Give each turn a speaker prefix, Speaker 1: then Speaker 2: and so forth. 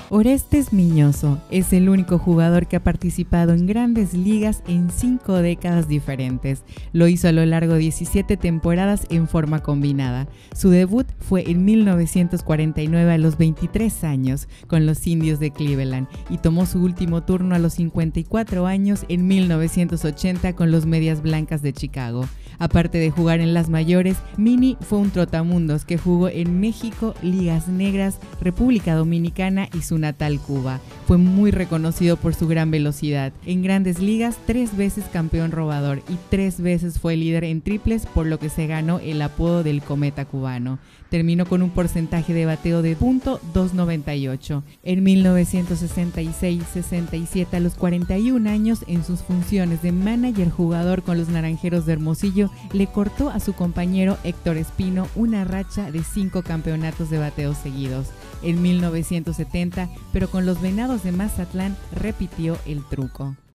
Speaker 1: Orestes Miñoso es el único jugador que ha participado en grandes ligas en 5 décadas diferentes. Lo hizo a lo largo de 17 temporadas en forma combinada. Su debut fue en 1949 a los 23 años con los Indios de Cleveland y tomó su último turno a los 54 años en 1980 con los Medias Blancas de Chicago. Aparte de jugar en las mayores, Mini fue un trotamundos que jugó en México, Ligas Negras, República Dominicana y su natal Cuba. Fue muy reconocido por su gran velocidad. En grandes ligas, 3 veces campeón robador y 3 veces fue líder en triples, por lo que se ganó el apodo del cometa cubano. Terminó con un porcentaje de bateo de .298. En 1966-67, a los 41 años, en sus funciones de manager jugador con los Naranjeros de Hermosillo, le cortó a su compañero Héctor Espino una racha de 5 campeonatos de bateo seguidos. En 1970, pero con los Venados de Mazatlán, repitió el truco.